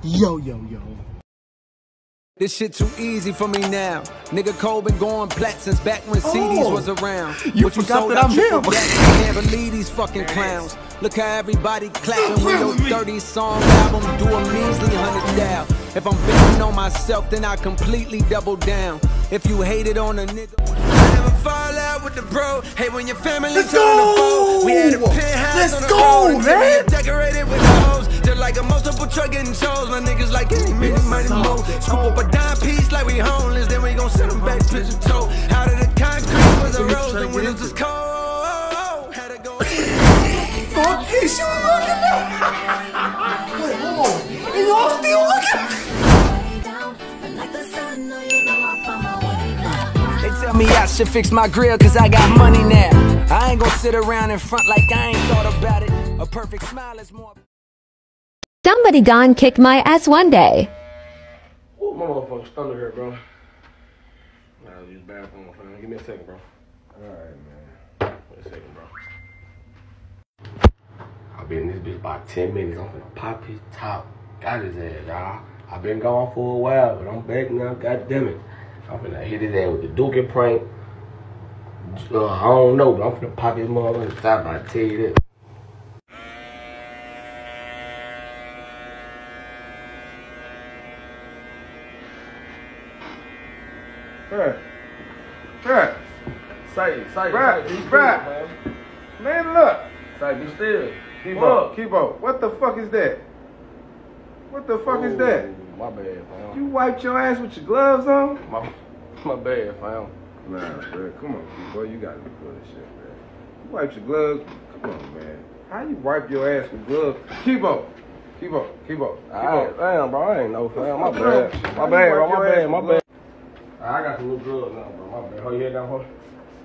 Yo, yo, yo. This shit too easy for me now. Nigga Cole been going plat since back when CDs was around. You forgot that I'm him. Can't believe these fucking clowns. Look how everybody clapping when your 30-song album do a measly 100 down. If I'm betting on myself, then I completely double down. If you hated on a nigga, I never fall out with the bro. Hey, when your family turn the foe. We had a penthouse on the road, man. Decorated with hoes, just like a multiple truck getting shows. My niggas like any minute, mighty mo. Scoop up a dime piece like we homeless, then we gon' send them back to the toe. Out of the concrete was a rose, the windows was cold. Had to go. Fuck is you looking at? Wait, hold on. And y'all still looking? They tell me I should fix my grill cause I got money now. I ain't gon' sit around in front like I ain't thought about it. A perfect smile is more. Somebody gone kick my ass one day. Ooh, my motherfucker's thunder here, bro. I'll use the bathroom, fam. Give me a second, bro. Alright, man. Wait a second, bro. I'll be in this bitch about 10 minutes. I'm finna pop his top. Got his ass, y'all. I've been gone for a while, but I'm back now. God damn it. I'm finna hit his ass with the Dookie prank. I don't know, but I'm finna pop his motherfucking top. I tell you that. Bruh. Man, look. Be still. Kibo, what the fuck is that? What the fuck is that? My bad, fam. You wiped your ass with your gloves on? My bad, fam. Nah, bro. Come on, Kibo. You gotta be good as shit, man. You wiped your gloves? Come on, man. How you wipe your ass with gloves? Kibo. Alright, damn, bro. I ain't know, fam. My bad. My bad, bro. My bad. I got some new drugs now, bro. My bad. Hold your head down, hold.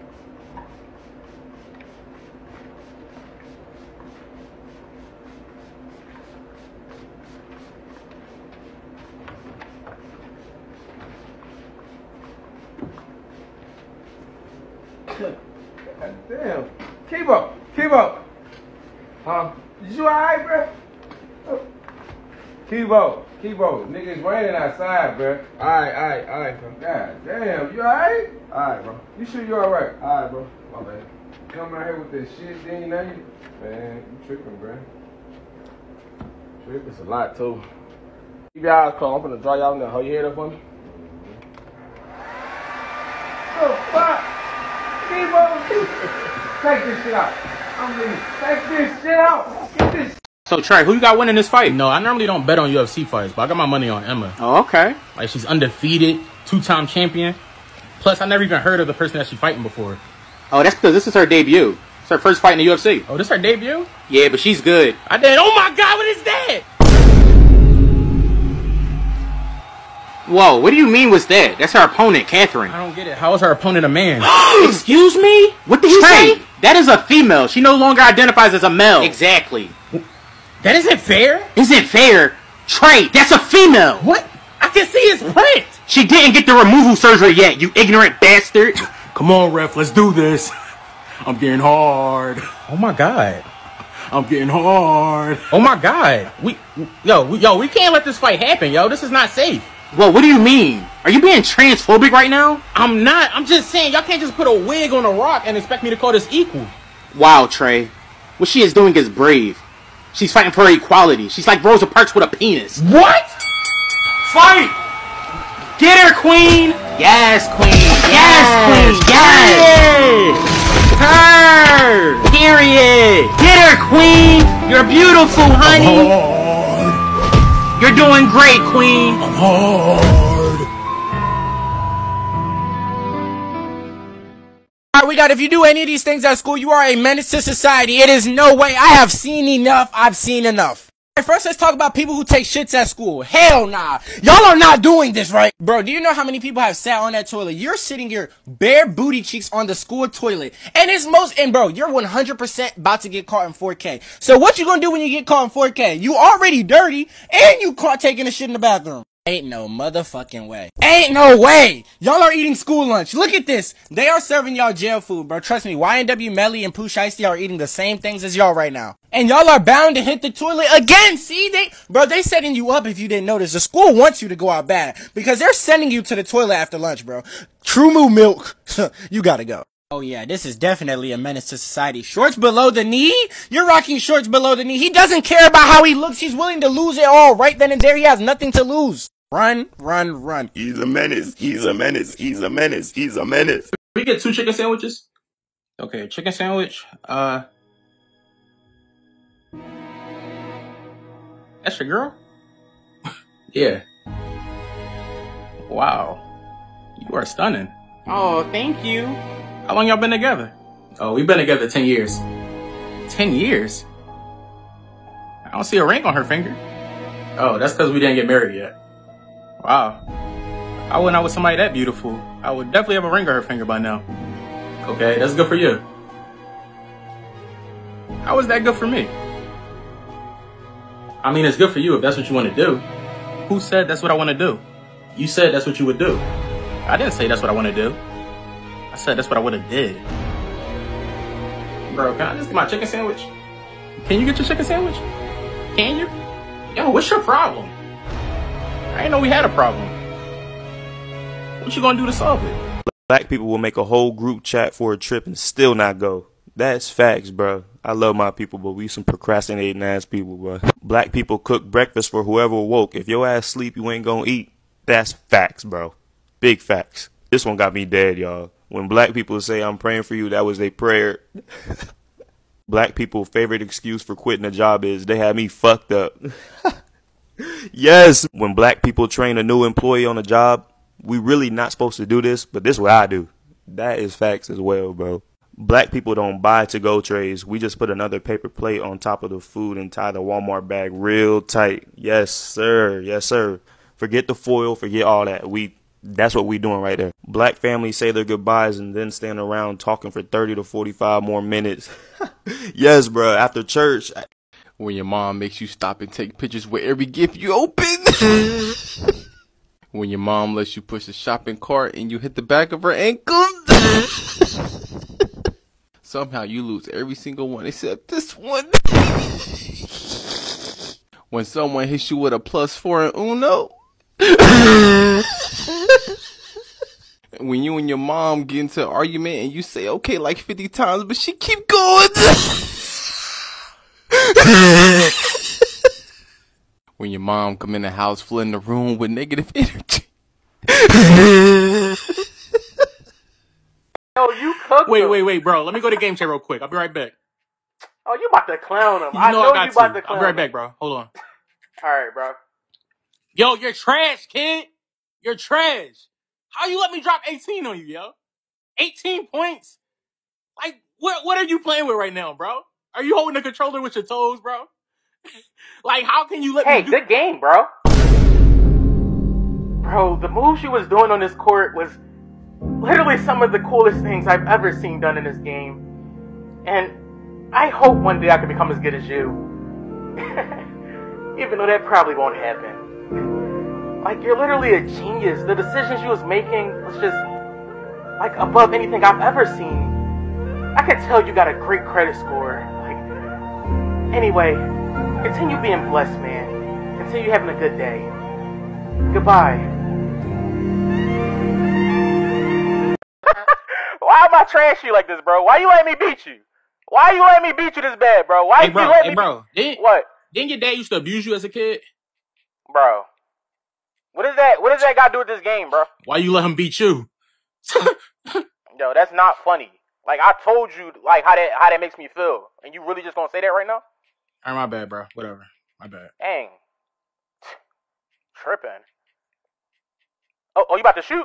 Damn. Kibo. Huh? You alright, bro? Kibo. Nigga, it's raining outside, bro. Alright, bro. God damn, you alright? Alright, bro. You sure you alright? Alright, bro. My bad. Come out here with this shit, then you know you... Man, you tripping, bro. It's a lot, too. Keep your eyes closed. I'm finna draw y'all in there. Hold your head up for me. Oh, fuck! Kibo! Take this shit out. I'm leaving. Take this shit out. Get this. So Trey, who you got winning this fight? No, I normally don't bet on UFC fights, but I got my money on Emma. Oh, okay. Like, she's undefeated, 2-time champion. Plus, I never even heard of the person that she's fighting before. Oh, that's because this is her debut. It's her first fight in the UFC. Oh, this her debut? Yeah, but she's good. I did. Oh my God, what is that? Whoa, what do you mean what's that? That's her opponent, Catherine. I don't get it. How is her opponent a man? Excuse me? What did you say? That is a female. She no longer identifies as a male. Exactly. That isn't fair. Isn't fair? Trey, that's a female. What? I can see his print. She didn't get the removal surgery yet, you ignorant bastard. Come on, ref, let's do this. I'm getting hard. Oh my God. I'm getting hard. Oh my God. We can't let this fight happen, yo. This is not safe. Well, what do you mean? Are you being transphobic right now? I'm not. I'm just saying, y'all can't just put a wig on a rock and expect me to call this equal. Wow, Trey. What she is doing is brave. She's fighting for her equality. She's like Rosa Parks with a penis. What? Fight! Get her, queen! Yes, queen! Yes, queen! Yes! Her! Period! Get her, queen! You're beautiful, honey! You're doing great, queen! I'm hard! Alright, we got, if you do any of these things at school, you are a menace to society. It is no way. I have seen enough. I've seen enough. First, let's talk about people who take shits at school. Hell nah. Y'all are not doing this, right? Bro, do you know how many people have sat on that toilet? You're sitting your bare booty cheeks on the school toilet. And bro, you're 100% about to get caught in 4K. So what you gonna do when you get caught in 4K? You already dirty, and you caught taking a shit in the bathroom. Ain't no motherfucking way. Ain't no way! Y'all are eating school lunch. Look at this. They are serving y'all jail food, bro. Trust me, YNW Melly and Pooh Shiesty are eating the same things as y'all right now. And y'all are bound to hit the toilet again. See, they setting you up if you didn't notice. The school wants you to go out bad because they're sending you to the toilet after lunch, bro. True Moo Milk. You gotta go. Oh yeah, this is definitely a menace to society. Shorts below the knee? You're rocking shorts below the knee. He doesn't care about how he looks. He's willing to lose it all right then and there. He has nothing to lose. Run, run, run. He's a menace. He's a menace. He's a menace. He's a menace. We get 2 chicken sandwiches? Okay, chicken sandwich. That's your girl? Yeah. Wow. You are stunning. Oh, thank you. How long y'all been together? Oh, we've been together 10 years. 10 years? I don't see a ring on her finger. Oh, that's because we didn't get married yet. Wow. I went out with somebody that beautiful. I would definitely have a ring on her finger by now. Okay, that's good for you. How is that good for me? I mean, it's good for you if that's what you want to do. Who said that's what I want to do? You said that's what you would do. I didn't say that's what I want to do. I said that's what I would have did. Bro, can I just get my chicken sandwich? Can you get your chicken sandwich? Can you? Yo, what's your problem? I didn't know we had a problem. What you gonna do to solve it? Black people will make a whole group chat for a trip and still not go. That's facts, bro. I love my people, but we some procrastinating ass people, bro. Black people cook breakfast for whoever woke. If your ass sleep, you ain't gonna eat. That's facts, bro. Big facts. This one got me dead, y'all. When black people say I'm praying for you, that was their prayer. Black people's favorite excuse for quitting a job is they had me fucked up. Yes, when black people train a new employee on a job, we really not supposed to do this, but this is what I do. That is facts as well, bro. Black people don't buy to-go trays. We just put another paper plate on top of the food and tie the Walmart bag real tight. Yes, sir. Yes, sir. Forget the foil. Forget all that. That's what we doing right there. Black families say their goodbyes and then stand around talking for 30 to 45 more minutes. Yes, bro. After church. When your mom makes you stop and take pictures with every gift you open. When your mom lets you push a shopping cart and you hit the back of her ankle. Somehow you lose every single one except this one. When someone hits you with a +4 in Uno. When you and your mom get into an argument and you say okay like 50 times, but she keep going. When your mom come in the house flooding the room with negative energy. Yo, you cooked Wait, bro. Let me go to Game Chat real quick. I'll be right back. Oh, you about to clown him. I know you about to clown him. I'll be right back, bro. Hold on. Alright, bro. Yo, you're trash, kid. You're trash. How you let me drop 18 on you, yo? 18 points? Like, what are you playing with right now, bro? Are you holding the controller with your toes, bro? Like, how can you let me do— Hey, good game, bro. Bro, the move she was doing on this court was literally some of the coolest things I've ever seen done in this game. And I hope one day I can become as good as you. Even though that probably won't happen. Like, you're literally a genius. The decisions she was making was just, like, above anything I've ever seen. I can tell you got a great credit score. Like, anyway, continue being blessed, man. Continue having a good day. Goodbye. Why am I trash you like this, bro? Why you letting me beat you? Why you letting me beat you this bad, bro? Why you letting me What? Didn't your dad used to abuse you as a kid? Bro. What does that got to do with this game, bro? Why you let him beat you? Yo, that's not funny. Like, I told you, like, how that makes me feel. And you really just gonna say that right now? Alright, my bad, bro. Whatever. My bad. Dang. Tripping. Oh, you about to shoot?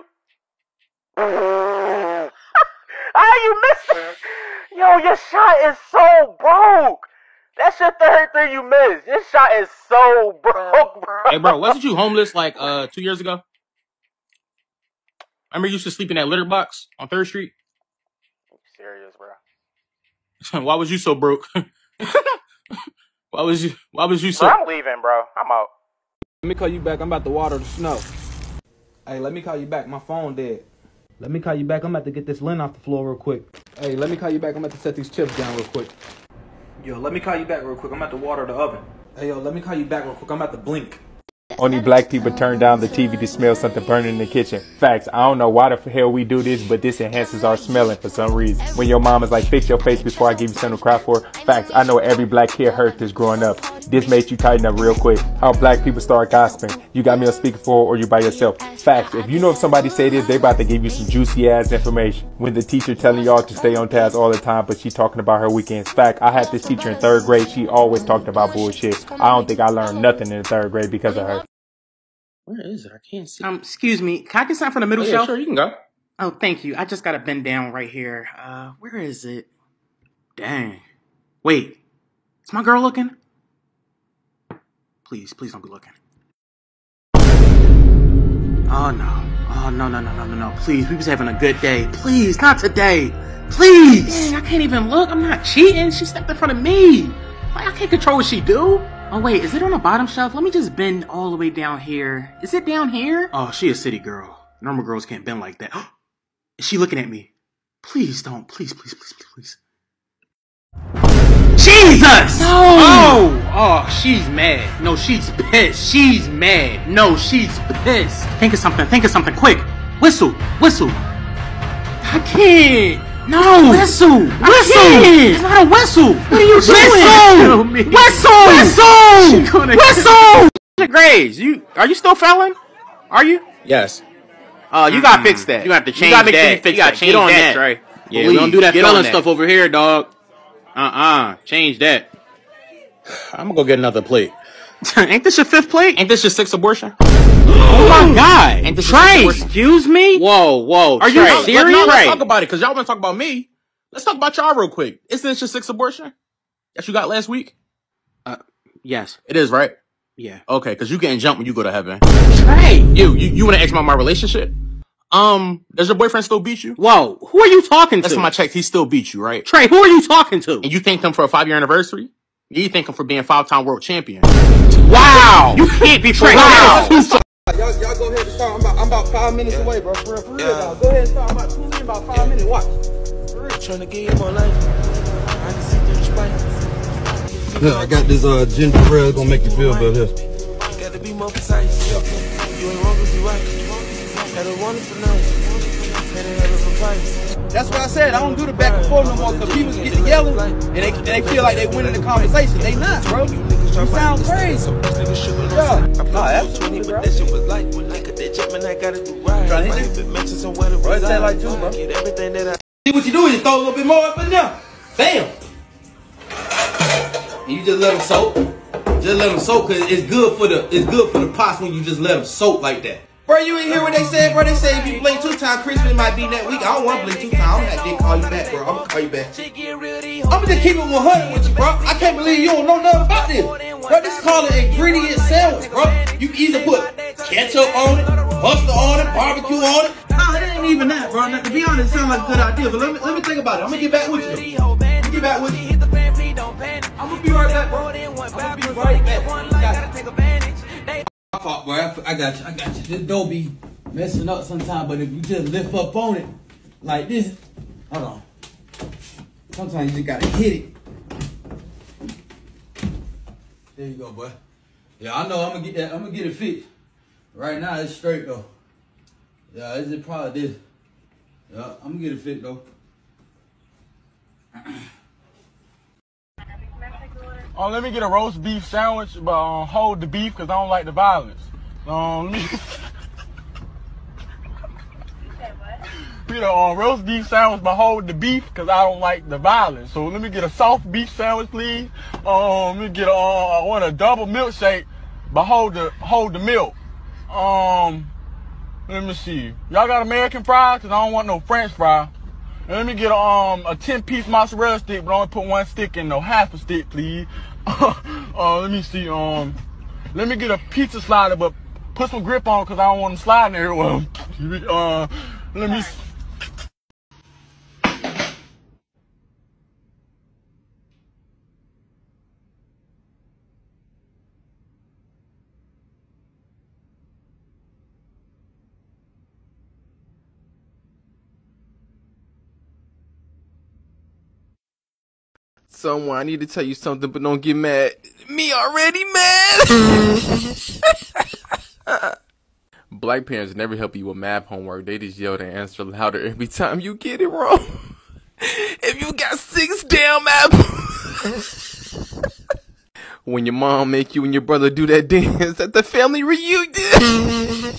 How you missed it? Yo, your shot is so broke. That's your third thing you missed. Your shot is so broke, bro. Hey, bro, wasn't you homeless like 2 years ago? Remember you used to sleep in that litter box on 3rd Street? You serious, bro? Why was you so broke? Why was you so— Bro, I'm leaving, bro. I'm out. Let me call you back. I'm about to water the snow. Hey, let me call you back. My phone dead. Let me call you back. I'm about to get this lint off the floor real quick. Hey, let me call you back. I'm about to set these chips down real quick. Yo, let me call you back real quick. I'm about to water the oven. Hey, yo, let me call you back real quick. I'm about to blink. Only black people turn down the TV to smell something burning in the kitchen. Facts, I don't know why the hell we do this, but this enhances our smelling for some reason. When your mom is like, fix your face before I give you something to cry for. Facts, I know every black kid heard this growing up. This made you tighten up real quick. How black people start gossiping. You got me on speakerphone or you by yourself. Facts, if you know if somebody say this, they about to give you some juicy ass information. When the teacher telling y'all to stay on task all the time, but she talking about her weekends. Fact, I had this teacher in 3rd grade. She always talked about bullshit. I don't think I learned nothing in 3rd grade because of her. Where is it? I can't see. Excuse me. Can I get something from the middle yeah, shelf? Sure, you can go. Oh, thank you. I just gotta bend down right here. Where is it? Dang. Wait. Is my girl looking? Please don't be looking. Oh, no. Oh, no. Please, we was having a good day. Please, not today. Please. Dang, I can't even look. I'm not cheating. She stepped in front of me. Like, I can't control what she do. Oh, wait, is it on the bottom shelf? Let me just bend all the way down here. Is it down here? Oh, she a city girl. Normal girls can't bend like that. Is she looking at me? Please don't. Please. Jesus! No! Oh, she's mad. No, she's pissed. She's mad. No, she's pissed. Think of something, quick. Whistle. I can't. No! Whistle! It's not a whistle! What are you doing? Whistle! Grades, are you still failing? Are you? Yes. Oh, you gotta fix that. You gotta change that. You gotta change that, Trey. Yeah, we don't do that failing stuff over here, dog. Change that. I'm gonna go get another plate. Ain't this your 5th plate? Ain't this your 6th abortion? Oh my God! Ain't this Trey, excuse me? Whoa! Are you serious? Let's talk about it, cause y'all wanna talk about me. Let's talk about y'all real quick. Isn't this your 6th abortion that you got last week? Yes. It is, right? Yeah. Okay, cause you getting jumped when you go to heaven. Trey! You wanna ask me about my relationship? Does your boyfriend still beat you? Whow, who are you talking to? That's my checks. He still beat you, right? Trey, who are you talking to? And you thanked him for a 5-year anniversary? You thank him for being 5-time world champion. Wow! You can't be Trey. Wow! Y'all go ahead and start. I'm about 5 minutes away, bro. For real, dog. Go ahead and start. I'm about 2 minutes, about 5 minutes. Watch. Trying to get you more life. I can see through the spite. Yeah, I got this ginger ale gonna make you feel better. Got to be more precise. You ain't wrong if you right. Had a wonderful night. Had a hell of a price. That's what I said. I don't do the back and forth no more because people get to yelling and they feel like they winning the conversation. They not, bro. You sound crazy. Yeah. Nah, that's 20, but that shit was like when I got that jumping, I gotta do right. Bro, it's that like too, bro. See what you do is you throw a little bit more up in there. Bam. And you just let them soak. Just let them soak because it's good for the pots when you just let them soak like that. Bro, you ain't hear what they said, bro? They say if you blink 2 times, Christmas might be that week. I don't want to blink 2 times. I'm gonna have to call you back, bro. I'm gonna call you back. I'm gonna just keep it 100 with you, bro. I can't believe you don't know nothing about this. Bro, this is called an ingredient sandwich, bro. You can either put ketchup on it, mustard on it, barbecue on it. Nah, it ain't even that, bro. Now, to be honest, it sounds like a good idea, but let me think about it. I'm gonna get back with you. I'm gonna get back with you. I'm gonna be right back, bro. I'm gonna be right back. My fault, bro. I got you. This dough be messing up sometimes, but if you just lift up on it like this, hold on. Sometimes you just gotta hit it. There you go, boy. Yeah, I know I'm gonna get that. I'm gonna get it fixed. Right now it's straight though. Yeah, it's just probably this. Yeah, I'm gonna get it fixed though. Let me get a roast beef sandwich, but hold the beef because I don't like the violence. Let me get a roast beef sandwich, but hold the beef because I don't like the violence. So let me get a soft beef sandwich, please. Let me get I want a double milkshake, but hold the milk. Let me see. Y'all got American fries? Cause I don't want no French fry. And let me get a 10-piece mozzarella stick, but only put 1 stick in, no half a stick, please. Let me see. Let me get a pizza slider, but put some grip on, cause I don't want them sliding everywhere. Let me. someone. I need to tell you something, but don't get mad. Me already mad. Black parents never help you with math homework. They just yell and answer louder every time you get it wrong. If you got 6 damn apples. When your mom make you and your brother do that dance at the family reunion.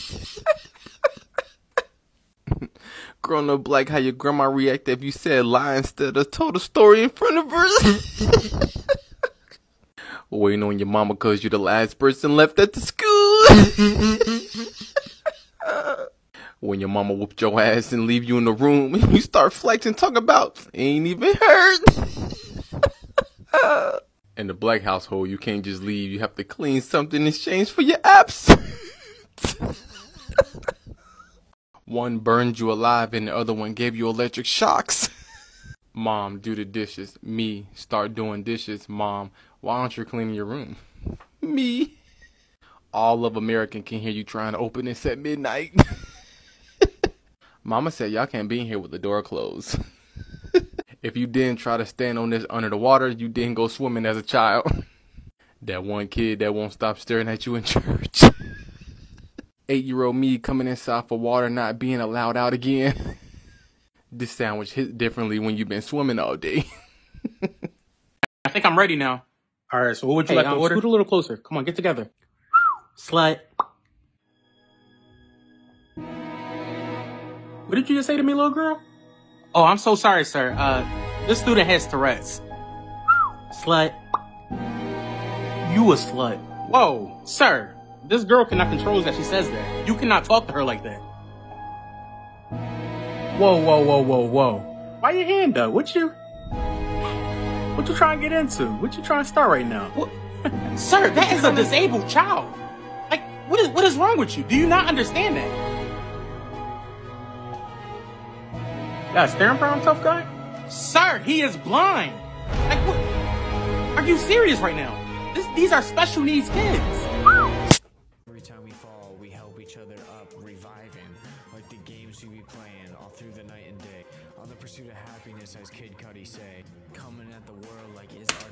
Growing up like how your grandma reacted if you said lie instead of told a story in front of her. Waiting on your mama cause you're the last person left at the school. When your mama whooped your ass and leave you in the room and you start flexing talking about ain't even hurt. In the black household you can't just leave, you have to clean something in exchange for your apps. One burned you alive and the other one gave you electric shocks. Mom, do the dishes. Me, start doing dishes. Mom, why aren't you cleaning your room? Me. All of America can hear you trying to open this at midnight. Mama said y'all can't be in here with the door closed. If you didn't try to stand on this under the water, you didn't go swimming as a child. That one kid that won't stop staring at you in church. 8-year-old me coming inside for water not being allowed out again. This sandwich hits differently when you've been swimming all day. I think I'm ready now. All right, so what would you like to order? Scoot a little closer. Come on, get together. Slut. What did you just say to me, little girl? Oh, I'm so sorry, sir. This student has Tourette's. Slut. You a slut. Whoa, sir. This girl cannot control that she says that. You cannot talk to her like that. Whoa, whoa, whoa, whoa, whoa. Why your hand up? What you trying to get into? What you trying to start right now? What? Sir, that is a disabled child. Like, what is wrong with you? Do you not understand that? Got a staring problem, tough guy? Sir, he is blind. Like, what? Are you serious right now? These are special needs kids. Every time we fall, we help each other up, reviving, like the games we be playing all through the night and day. On the pursuit of happiness, as Kid Cudi say, coming at the world like it's our...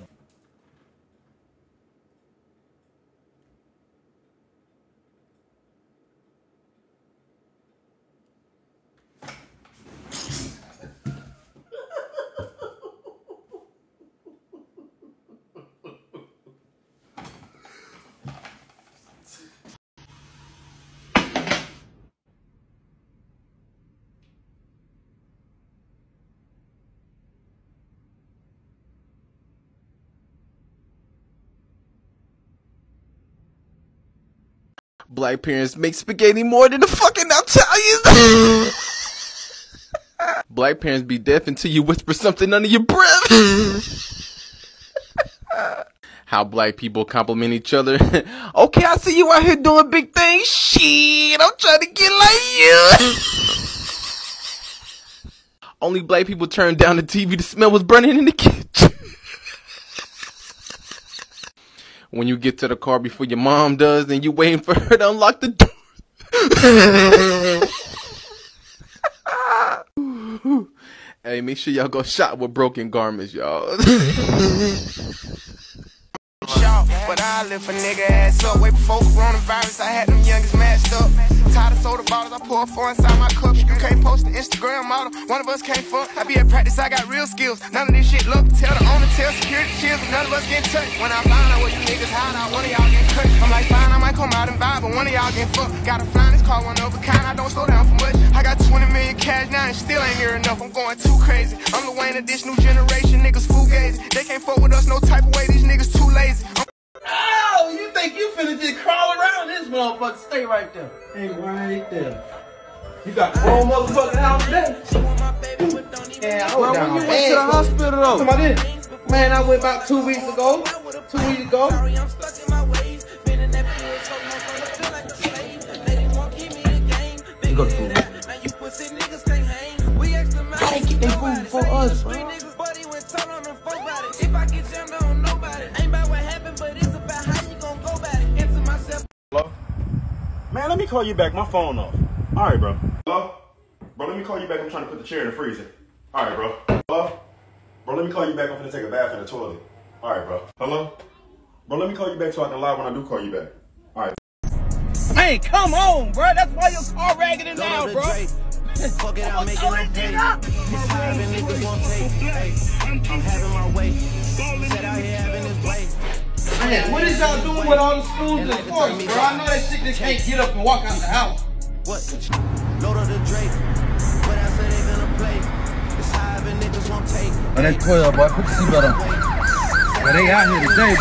Black parents make spaghetti more than the fucking Italians. Black parents be deaf until you whisper something under your breath. How black people compliment each other. Okay, I see you out here doing big things. Shit, I'm trying to get like you. Only black people turn down the TV. The smell was burning in the kitchen. When you get to the car before your mom does, and you waiting for her to unlock the door. Hey, make sure y'all go shop with broken garments, y'all. But I lift a nigga ass up. Way before coronavirus, I had them youngest matched up. Tired of soda bottles, I pour 4 inside my cups. You can't post an Instagram model, one of us can't fuck. I be at practice, I got real skills. None of this shit look, tell the owner, tell security chills. None of us get touched. When I find out where you niggas hide out, one of y'all get cut. I'm like, fine, I might come out and vibe, but one of y'all get fucked. Gotta fly this car, one of a kind, I don't slow down for much. I got 20 million cash now and still ain't near enough. I'm going too crazy. I'm the Wayne of this new generation, niggas fugazi. They can't fuck with us no type of way, these niggas too lazy. Oh, you think you finna just crawl around this motherfucker? Stay right there. Stay right there. You got the wrong motherfucking house today. Yeah, I went down. When you went to the hospital though? Come on in. Man, I went about 2 weeks ago. 2 weeks ago. You go to food. Gotta get their food for us, bro. Hello? Man, let me call you back. My phone off. All right, bro. Hello? Bro, let me call you back. I'm trying to put the chair in the freezer. All right, bro. Hello? Bro, let me call you back. I'm finna take a bath in the toilet. All right, bro. Hello? Bro, let me call you back so I can lie when I do call you back. All right. Hey, come on, bro. That's why your car raggedy now, bro. Fuck it, I'll make it no pay. It's higher than niggas won't take. Hey, I'm having my way. Set out here having his way. Man, what is y'all doing with all the schools and sports, bro? I know that shit that can't get up and walk out the house. What? Load of the Drake. What else are they gonna play? It's higher than niggas won't take. Oh, that's 12, boy. Put the seatbelt on. Well, they out here today,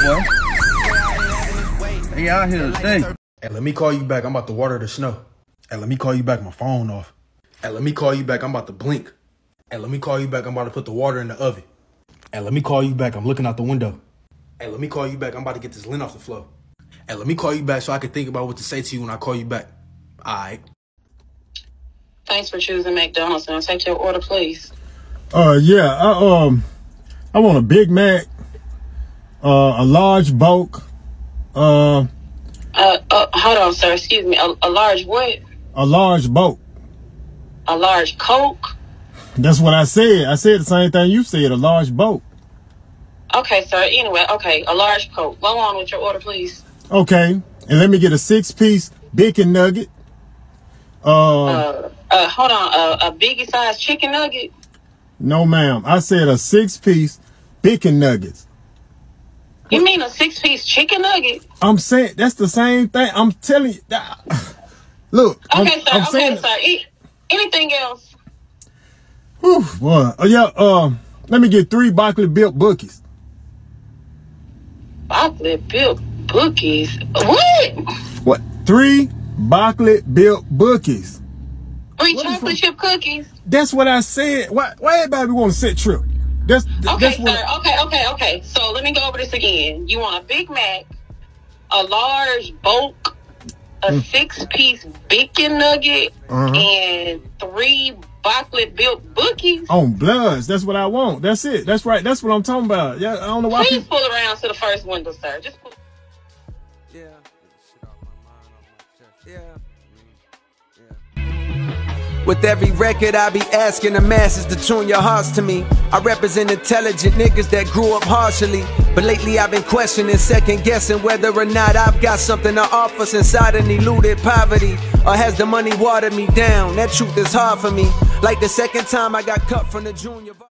boy. They out here today. Hey, let me call you back. I'm about to water the snow. Hey, let me call you back. My phone off. Hey, let me call you back. I'm about to blink. Hey, let me call you back. I'm about to put the water in the oven. Hey, let me call you back. I'm looking out the window. Hey, let me call you back. I'm about to get this lint off the floor. Hey, let me call you back so I can think about what to say to you when I call you back. All right. Thanks for choosing McDonald's. Now take your order, please. Yeah, I want a Big Mac, a large bulk, hold on, sir. Excuse me. A large what? a large bulk. A large Coke? That's what I said. I said the same thing you said, a large bulk. Okay, sir. Anyway, okay, a large Coke. Go on with your order, please. Okay, and let me get a 6-piece bacon nugget. Hold on. A biggie size chicken nugget? No, ma'am. I said a 6-piece bacon nuggets. You mean a 6-piece chicken nugget? I'm saying that's the same thing. I'm telling you. Look. Okay, I'm sir. saying Okay, sir. Anything else? Whew, boy. Let me get 3 broccoli built bookies. Broccoli built bookies? What? What? 3 broccoli built bookies. 3 chocolate chip cookies? That's what I said. Why everybody want to set trip? That's Okay, what sir. Okay. So let me go over this again. You want a Big Mac, a large bulk, a 6-piece bacon nugget, and 3 broccoli built bookies? on bloods. That's what I want. That's it. That's right. That's what I'm talking about. Yeah, I don't know why Please people. pull around to the first window, sir. Just pull. With every record, I be asking the masses to tune your hearts to me. I represent intelligent niggas that grew up harshly. But lately I've been questioning, second guessing whether or not I've got something to offer since I done eluded poverty. Or has the money watered me down? That truth is hard for me. Like the second time I got cut from the junior.